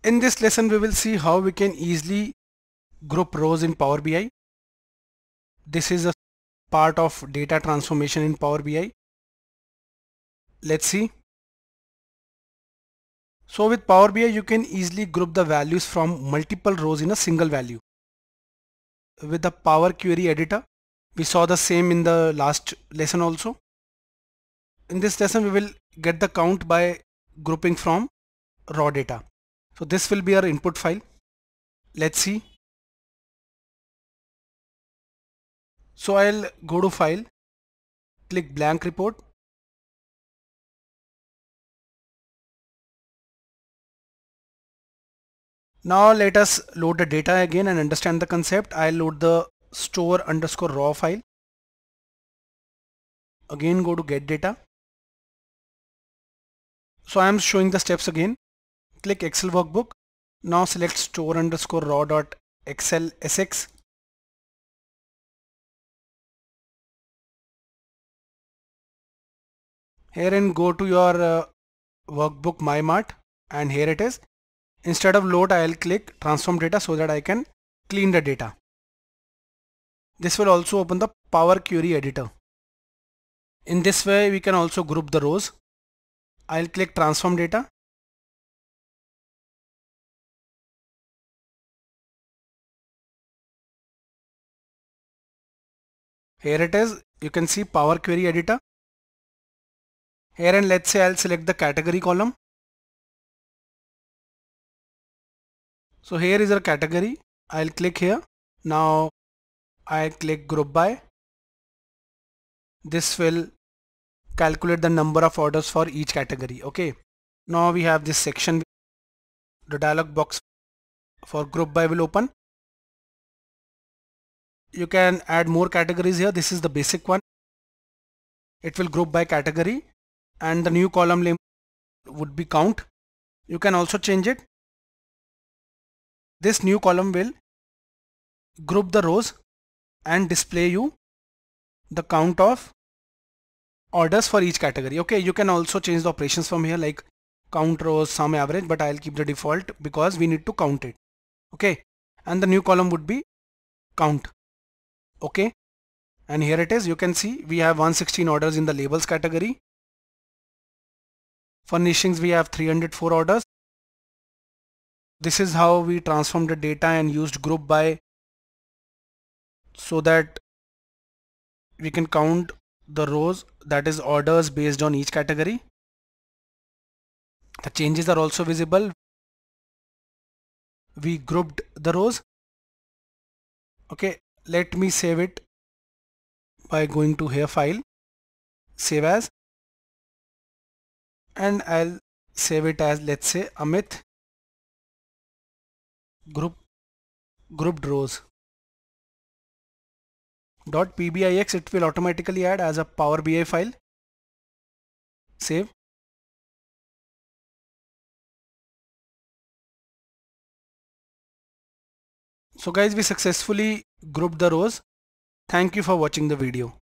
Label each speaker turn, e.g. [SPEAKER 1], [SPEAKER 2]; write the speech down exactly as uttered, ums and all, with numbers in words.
[SPEAKER 1] In this lesson we will see how we can easily group rows in Power B I. This is a part of data transformation in Power B I. Let's see. So with Power B I you can easily group the values from multiple rows in a single value. With the Power Query editor, we saw the same in the last lesson also. In this lesson we will get the count by grouping from raw data. So this will be our input file. Let's see. So I'll go to file, click blank report. Now let us load the data again and understand the concept. I'll load the store underscore raw file. Again go to get data. So I am showing the steps again. Click Excel workbook. Now select store underscore raw dot Excel S X. Here and go to your uh, workbook MyMart, and here it is. Instead of load, I'll click transform data so that I can clean the data. This will also open the Power Query editor. In this way we can also group the rows. I'll click transform data. Here it is. You can see Power Query editor. Here, and let's say I'll select the category column. So here is our category. I'll click here. Now I click group by. This will calculate the number of orders for each category. Okay. Now we have this section. The dialog box for group by will open. You can add more categories here. This is the basic one. It will group by category, and the new column name would be count. You can also change it. This new column will group the rows and display you the count of orders for each category. Okay, you can also change the operations from here, like count rows, sum, average, but I'll keep the default because we need to count it. Okay, and the new column would be count. Okay, and here it is. You can see we have one hundred sixteen orders in the labels category. Furnishings, we have three hundred four orders. This is how we transformed the data and used group by so that we can count the rows, that is orders based on each category. The changes are also visible. We grouped the rows. Okay, let me save it by going to here, file, save as, and I'll save it as, let's say, Amit group grouped rows dot pbix. It will automatically add as a Power B I file. Save. So guys, we successfully grouped the rows. Thank you for watching the video.